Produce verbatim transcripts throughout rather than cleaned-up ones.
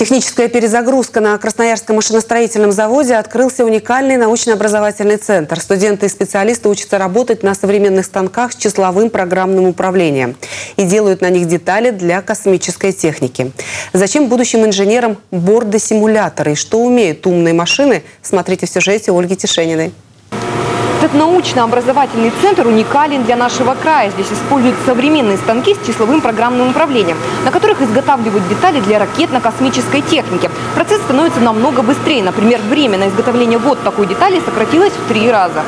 Техническая перезагрузка. На Красноярском машиностроительном заводе открылся уникальный научно-образовательный центр. Студенты и специалисты учатся работать на современных станках с числовым программным управлением и делают на них детали для космической техники. Зачем будущим инженерам борды-симуляторы и что умеют умные машины, смотрите в сюжете Ольги Тишениной. Этот научно-образовательный центр уникален для нашего края. Здесь используют современные станки с числовым программным управлением, на которых изготавливают детали для ракетно-космической техники. Процесс становится намного быстрее. Например, время на изготовление вот такой детали сократилось в три раза.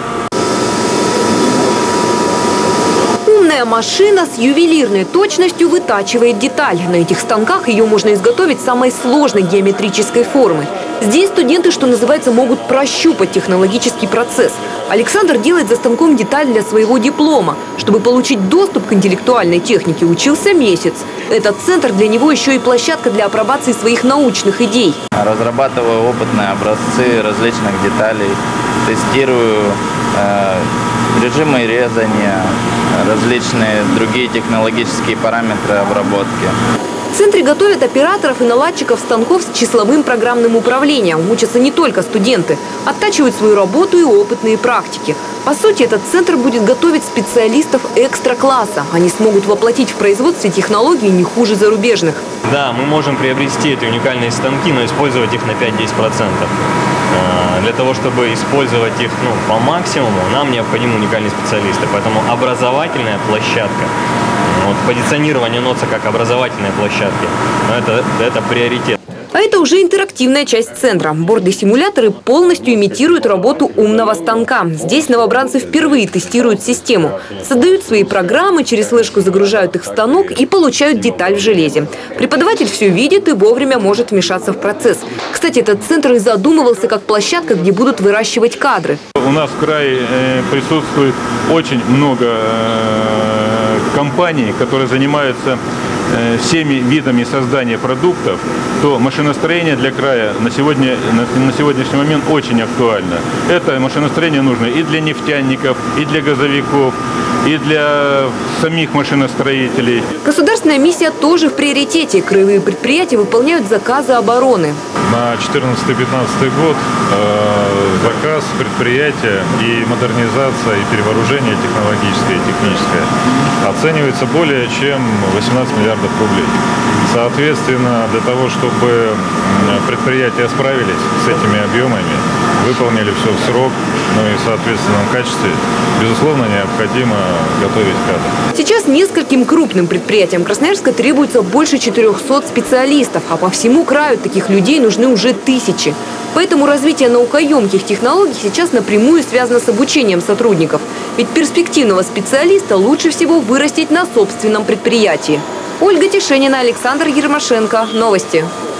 Умная машина с ювелирной точностью вытачивает деталь. На этих станках ее можно изготовить самой сложной геометрической формы. Здесь студенты, что называется, могут прощупать технологический процесс. Александр делает за станком деталь для своего диплома. Чтобы получить доступ к интеллектуальной технике, учился месяц. Этот центр для него еще и площадка для апробации своих научных идей. Разрабатываю опытные образцы различных деталей, тестирую э, режимы резания, различные другие технологические параметры обработки. В центре готовят операторов и наладчиков станков с числовым программным управлением. Учатся не только студенты. Оттачивают свою работу и опытные практики. По сути, этот центр будет готовить специалистов экстра-класса. Они смогут воплотить в производстве технологии не хуже зарубежных. Да, мы можем приобрести эти уникальные станки, но использовать их на пять-десять процентов. Для того, чтобы использовать их ну, по максимуму, нам необходимы уникальные специалисты. Поэтому образовательная площадка, вот, позиционирование НОЦа как образовательной площадки, это, это приоритет. А это уже интерактивная часть центра. Борды-симуляторы полностью имитируют работу умного станка. Здесь новобранцы впервые тестируют систему. Создают свои программы, через флешку загружают их в станок и получают деталь в железе. Преподаватель все видит и вовремя может вмешаться в процесс. Кстати, этот центр и задумывался как площадка, где будут выращивать кадры. У нас в крае присутствует очень много компаний, которые занимаются всеми видами создания продуктов, то машиностроение для края на, сегодня, на, на сегодняшний момент очень актуально. Это машиностроение нужно и для нефтяников, и для газовиков, и для самих машиностроителей. Государственная миссия тоже в приоритете. Краевые предприятия выполняют заказы обороны. На четырнадцатый-пятнадцатый год э, заказ предприятия и модернизация, и перевооружение технологическое и техническое оценивается более чем восемнадцать миллиардов рублей. Соответственно, для того, чтобы предприятия справились с этими объемами, выполнили все в срок, ну и в соответственном качестве, безусловно, необходимо готовить кадры. Сейчас нескольким крупным предприятиям Красноярска требуется больше четырёхсот специалистов, а по всему краю таких людей нужны уже тысячи. Поэтому развитие наукоемких технологий сейчас напрямую связано с обучением сотрудников. Ведь перспективного специалиста лучше всего вырастить на собственном предприятии. Ольга Тишенина, Александр Ермашенко. Новости.